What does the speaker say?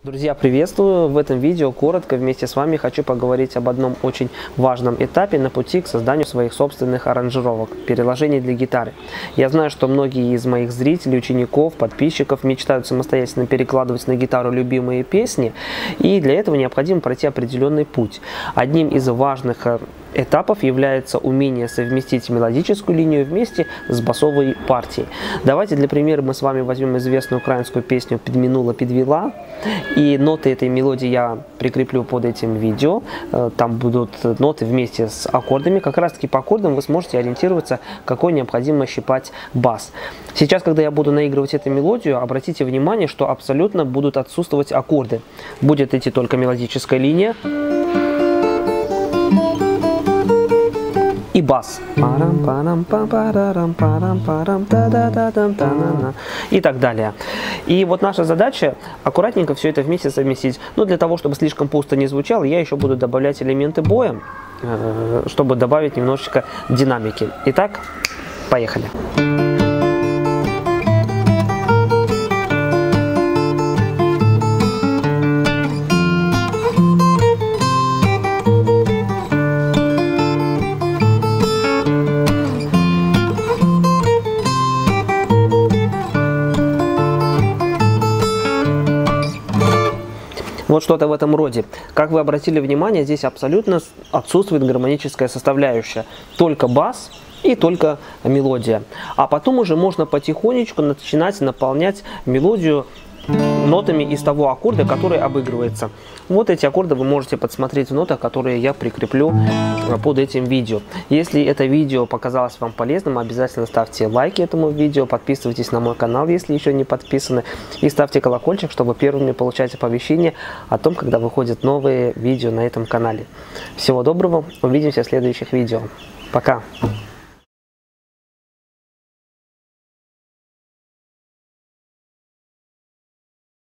Друзья, приветствую! В этом видео коротко вместе с вами хочу поговорить об одном очень важном этапе на пути к созданию своих собственных аранжировок, переложений для гитары. Я знаю, что многие из моих зрителей, учеников, подписчиков мечтают самостоятельно перекладывать на гитару любимые песни, и для этого необходимо пройти определенный путь. Одним из важных этапов является умение совместить мелодическую линию вместе с басовой партией. Давайте для примера мы с вами возьмем известную украинскую песню «Підмінула, підвела», и ноты этой мелодии я прикреплю под этим видео. Там будут ноты вместе с аккордами. Как раз таки по аккордам вы сможете ориентироваться, какой необходимо щипать бас. Сейчас, когда я буду наигрывать эту мелодию, обратите внимание, что абсолютно будут отсутствовать аккорды. Будет идти только мелодическая линия и бас. И так далее. И вот наша задача аккуратненько все это вместе совместить. Но для того, чтобы слишком пусто не звучало, я еще буду добавлять элементы боя, чтобы добавить немножечко динамики. Итак, поехали. Вот что-то в этом роде. Как вы обратили внимание, здесь абсолютно отсутствует гармоническая составляющая. Только бас и только мелодия. А потом уже можно потихонечку начинать наполнять мелодию нотами из того аккорда, который обыгрывается. Вот эти аккорды вы можете подсмотреть в нотах, которые я прикреплю под этим видео. Если это видео показалось вам полезным, обязательно ставьте лайки этому видео, подписывайтесь на мой канал, если еще не подписаны, и ставьте колокольчик, чтобы первыми получать оповещения о том, когда выходят новые видео на этом канале. Всего доброго, увидимся в следующих видео. Пока!